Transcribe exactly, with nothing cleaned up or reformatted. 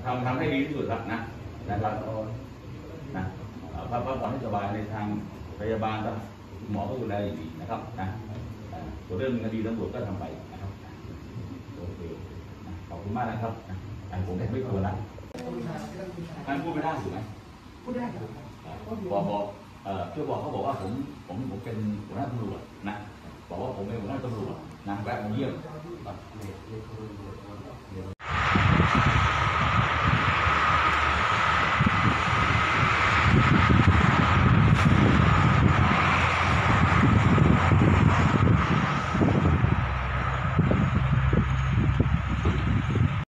ทำทำให้ดีที่สุดครับนะนะครับนะพักผ่อนให้สบายในทางพยาบาลก็หมอก็ดูแลดีนะครับนะส่วนเรื่องคดีตำรวจก็ทำไปนะครับโอเคขอบคุณมากนะครับผมไม่ควรละการพูดไม่ได้ถูกไหมพูดได้ครับบอกบอกเอ่อช่วยบอกเขาบอกว่าผมผมผมเป็นหัวหน้าตำรวจนะบอกว่าผมเป็นหัวหน้าตำรวจนะแวะมาเยี่ยม